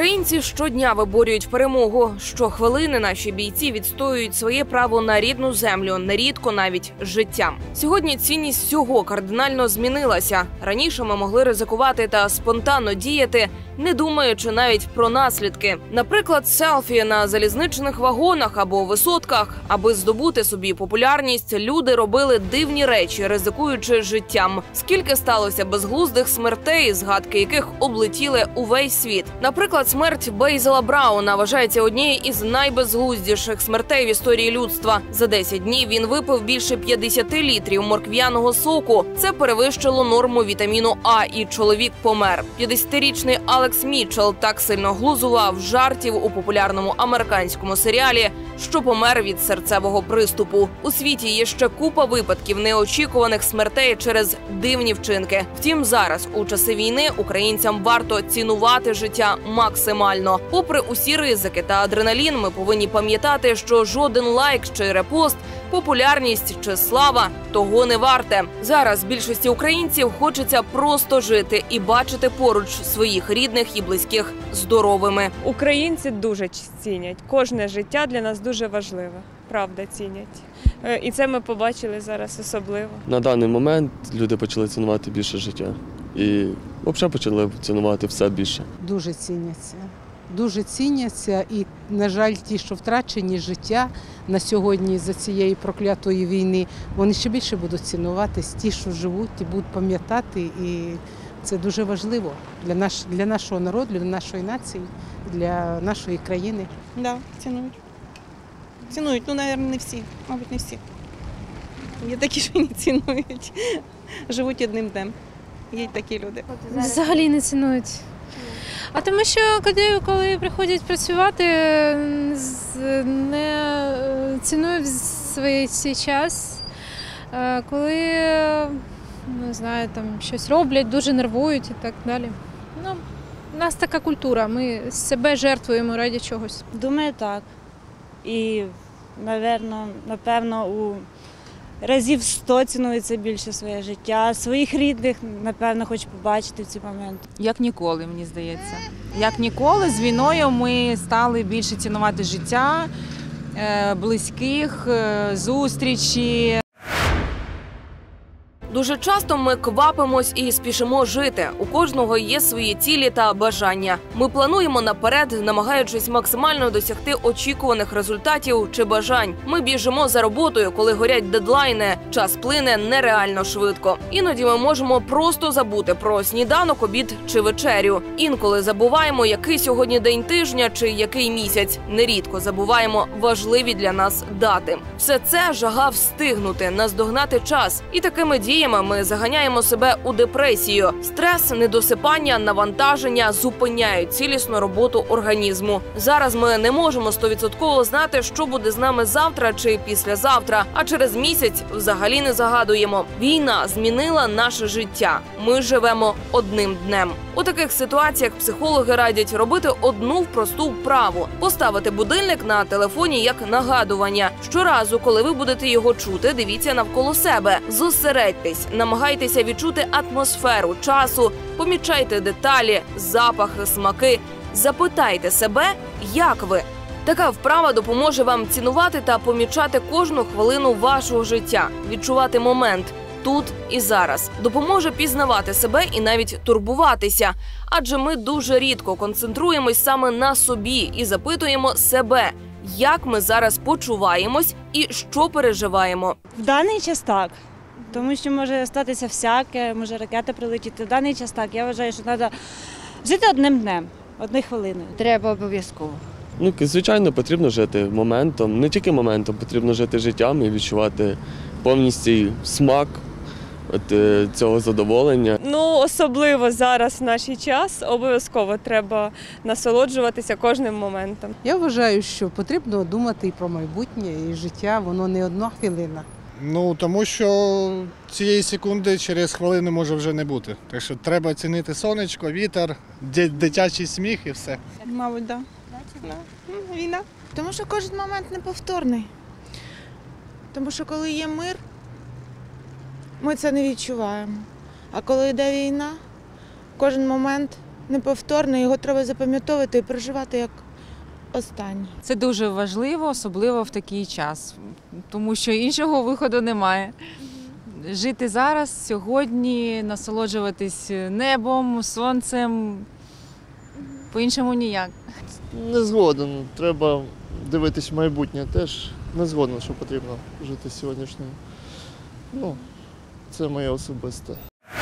Українці щодня виборюють перемогу. Щохвилини наші бійці відстоюють своє право на рідну землю, нерідко навіть життям. Сьогодні цінність всього кардинально змінилася. Раніше ми могли ризикувати та спонтанно діяти, не думаючи навіть про наслідки. Наприклад, селфі на залізничних вагонах або висотках. Аби здобути собі популярність, люди робили дивні речі, ризикуючи життям. Скільки сталося безглуздих смертей, згадки яких облетіли увесь світ. Наприклад, смерть Бейзела Брауна вважається однією із найбезглуздіших смертей в історії людства. За 10 днів він випив більше 50 літрів морквяного соку. Це перевищило норму вітаміну А, і чоловік помер. 50-річний Алекс Мітчелл так сильно глузував жартів у популярному американському серіалі, що помер від серцевого приступу. У світі є ще купа випадків неочікуваних смертей через дивні вчинки. Втім, зараз, у часи війни, українцям варто цінувати життя максимально. Попри усі ризики та адреналін, ми повинні пам'ятати, що жоден лайк чи репост, популярність чи слава того не варте. Зараз більшості українців хочеться просто жити і бачити поруч своїх рідних і близьких здоровими. Українці дуже цінять. Кожне життя для нас дуже важливе. Правда, цінять. І це ми побачили зараз особливо. На даний момент люди почали цінувати більше життя. І взагалі почали цінувати все більше. Дуже ціняться. Дуже ціняться і, на жаль, ті, що втрачені життя на сьогодні за цієї проклятої війни, вони ще більше будуть цінуватись. Ті, що живуть, ті будуть пам'ятати. І це дуже важливо для нашого народу, для нашої нації, для нашої країни. Так, цінують. Цінують, мабуть, не всі. Мабуть, не всі. Є такі, що не цінують. Живуть одним днем. Є такі люди. Взагалі не цінують. А тому що коли приходять працювати, не цінують свій час. Коли, не знаю, там щось роблять, дуже нервують і так далі. У нас така культура, ми себе жертвуємо ради чогось. Думаю, так. І, напевно, у разів 100 цінується більше своє життя. Своїх рідних, напевно, хочу побачити в ці моменти. Як ніколи, мені здається. Як ніколи, з війною ми стали більше цінувати життя, близьких, зустрічі. Дуже часто ми квапимось і спішимо жити. У кожного є свої цілі та бажання. Ми плануємо наперед, намагаючись максимально досягти очікуваних результатів чи бажань. Ми біжимо за роботою, коли горять дедлайни. Час плине нереально швидко. Іноді ми можемо просто забути про сніданок, обід чи вечерю. Інколи забуваємо, який сьогодні день тижня чи який місяць. Нерідко забуваємо важливі для нас дати. Все це жага встигнути, наздогнати час. І такими діями ми заганяємо себе у депресію. Стрес, недосипання, навантаження зупиняють цілісну роботу організму. Зараз ми не можемо 100% знати, що буде з нами завтра чи післязавтра, а через місяць взагалі не загадуємо. Війна змінила наше життя. Ми живемо одним днем. У таких ситуаціях психологи радять робити одну просту вправу – поставити будильник на телефоні як нагадування. Щоразу, коли ви будете його чути, дивіться навколо себе. Зосередьтесь, намагайтеся відчути атмосферу часу, помічайте деталі, запахи, смаки. Запитайте себе, як ви. Така вправа допоможе вам цінувати та помічати кожну хвилину вашого життя, відчувати момент тут і зараз. Допоможе пізнавати себе і навіть турбуватися. Адже ми дуже рідко концентруємось саме на собі і запитуємо себе, як ми зараз почуваємось і що переживаємо. В даний час так. Тому що може статися всяке, може ракета прилетіти. В даний час так. Я вважаю, що треба жити одним днем, одною хвилиною. Треба обов'язково. Звичайно, потрібно жити моментом. Не тільки моментом, потрібно жити життям і відчувати повністю смак цього задоволення. Особливо зараз в наш час обов'язково треба насолоджуватися кожним моментом. Я вважаю, що потрібно думати і про майбутнє, і життя, воно не одна хвилина. Тому що цієї секунди через хвилину може вже не бути. Так що треба цінити сонечко, вітер, дитячий сміх і все. Мабуть, так. Війна. Тому що кожен момент неповторний. Тому що коли є мир, ми це не відчуваємо. А коли йде війна, кожен момент неповторне, його треба запам'ятовувати і проживати як останнє. Це дуже важливо, особливо в такий час, тому що іншого виходу немає. Жити зараз, сьогодні, насолоджуватись небом, сонцем, по-іншому ніяк. Не згоден. Треба дивитись в майбутнє теж. Не згоден, що потрібно жити сьогоднішнім. Це моє особисте.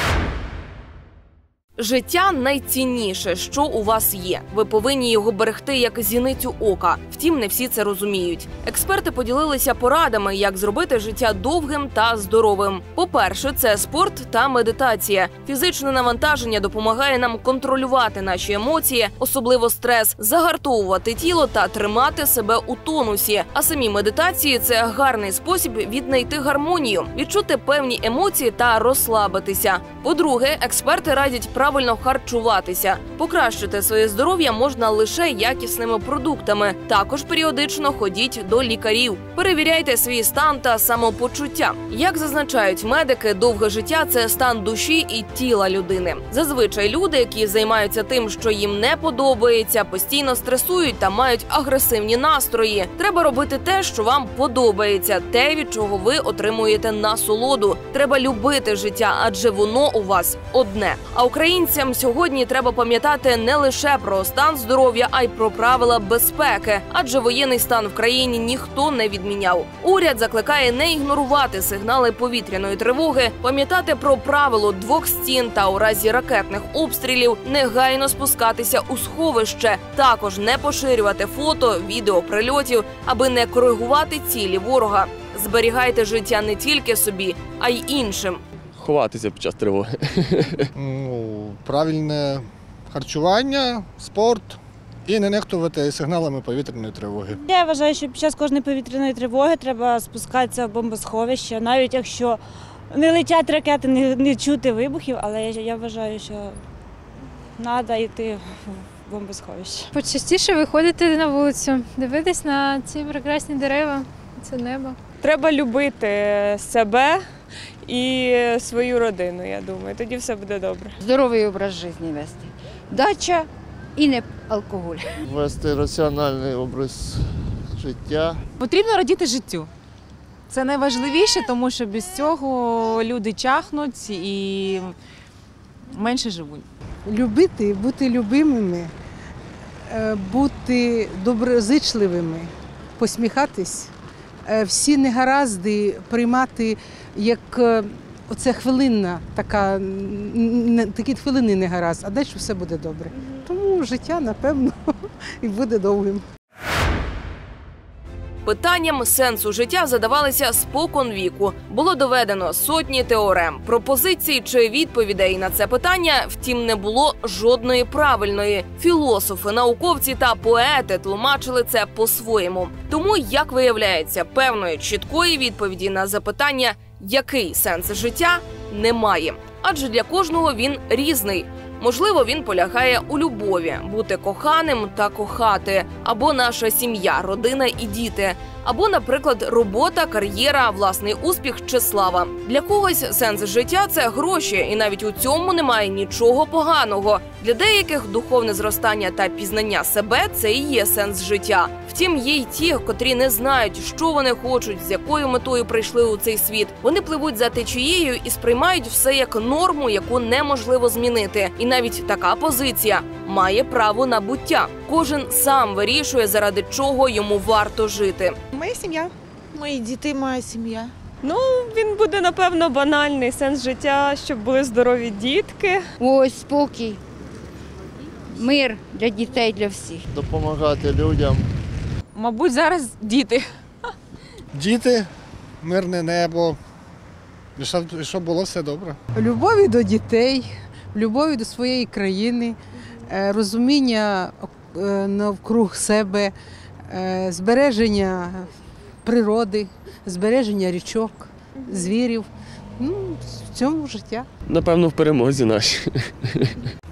Життя – найцінніше, що у вас є. Ви повинні його берегти як зіницю ока. Втім, не всі це розуміють. Експерти поділилися порадами, як зробити життя довгим та здоровим. По-перше, це спорт та медитація. Фізичне навантаження допомагає нам контролювати наші емоції, особливо стрес, загартовувати тіло та тримати себе у тонусі. А самі медитації – це гарний спосіб віднайти гармонію, відчути певні емоції та розслабитися. По-друге, експерти радять правильно харчуватися. Покращити своє здоров'я можна лише якісними продуктами. Також періодично ходіть до лікарів. Перевіряйте свій стан та самопочуття. Як зазначають медики, довге життя – це стан душі і тіла людини. Зазвичай люди, які займаються тим, що їм не подобається, постійно стресують та мають агресивні настрої. Треба робити те, що вам подобається, те, від чого ви отримуєте насолоду. Треба любити життя, адже воно у вас одне. А українцям сьогодні треба пам'ятати не лише про стан здоров'я, а й про правила безпеки, адже воєнний стан в країні ніхто не відміняв. Уряд закликає не ігнорувати сигнали повітряної тривоги, пам'ятати про правило 2 стін та у разі ракетних обстрілів негайно спускатися у сховище, також не поширювати фото, відео прильотів, аби не коригувати цілі ворога. Зберігайте життя не тільки собі, а й іншим. Ховатися під час тривоги. Правильне харчування, спорт і не нехтувати сигналами повітряної тривоги. Я вважаю, що під час кожної повітряної тривоги треба спускатися в бомбосховище, навіть якщо не летять ракети, не чути вибухів, але я вважаю, що треба йти в бомбосховище. Почастіше виходити на вулицю, дивитись на ці прекрасні дерева, це небо. Треба любити себе і свою родину, я думаю. Тоді все буде добре. Здоровий образ життя вести. Дача і не алкоголь. Вести раціональний образ життя. Потрібно радіти життю. Це найважливіше, тому що без цього люди чахнуть і менше живуть. Любити, бути любимими, бути доброзичливими, посміхатись, всі негаразди приймати як оце хвилинна, такі хвилини негаразд, а далі все буде добре. Тому життя, напевно, і буде довгим. Питанням сенсу життя задавалися спокон віку. Було доведено сотні теорем, пропозицій чи відповідей на це питання, втім не було жодної правильної. Філософи, науковці та поети тлумачили це по-своєму. Тому, як виявляється, певної чіткої відповіді на запитання «який сенс життя?» немає. Адже для кожного він різний. Можливо, він полягає у любові, бути коханим та кохати, або наша сім'я, родина і діти, або, наприклад, робота, кар'єра, власний успіх чи слава. Для когось сенс життя – це гроші, і навіть у цьому немає нічого поганого. Для деяких духовне зростання та пізнання себе – це і є сенс життя. Втім, є й ті, котрі не знають, що вони хочуть, з якою метою прийшли у цей світ. Вони пливуть за течією і сприймають все як норму, яку неможливо змінити. І навіть така позиція має право на буття. Кожен сам вирішує, заради чого йому варто жити. Моя сім'я, мої діти, моя сім'я. Він буде, напевно, банальний сенс життя, щоб були здорові дітки. Ось спокій, мир для дітей, для всіх. Допомагати людям. Мабуть, зараз діти. Діти, мирне небо, і щоб було все добре. Любові до дітей, любові до своєї країни, розуміння навкруг себе, збереження природи, збереження річок, звірів. В цьому життя. Напевно, в перемозі нашій.